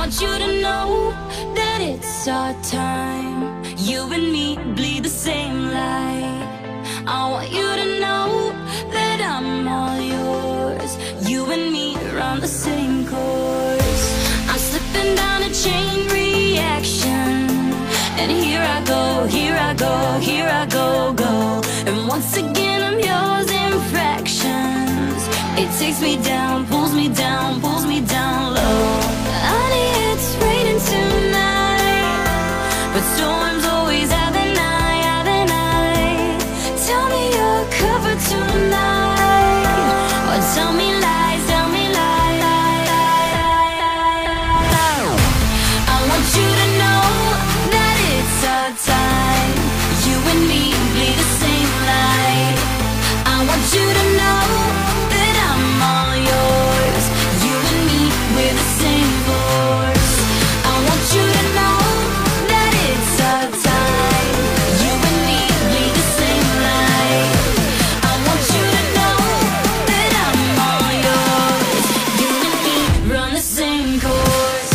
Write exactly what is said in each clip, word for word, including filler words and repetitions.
want you to know that it's our time. You and me bleed the same light. I want you to know that I'm all yours. You and me run the same course. I'm slipping down a chain reaction, and here I go, here I go, here I go, go. And once again I'm yours in fractions. It takes me down, pulls me down, pulls me down low. Honey, it's raining tonight, but storms always have the night, have the night. Tell me you're covered tonight, or tell me lies, tell me lies. I want you to know that it's our time. You and me bleed the same light. I want you to know that I'm all yours. You and me, we're the same force. I want you to know that it's our time. You and me bleed the same light. I want you to know that I'm all yours. You and me run the same course.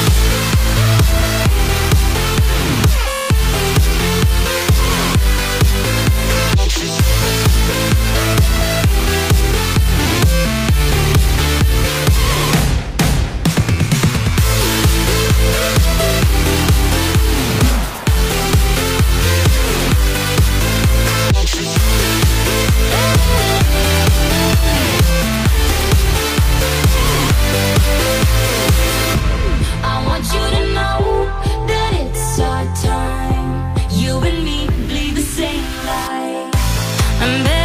I want you to know that it's our time. You and me bleed the same light. And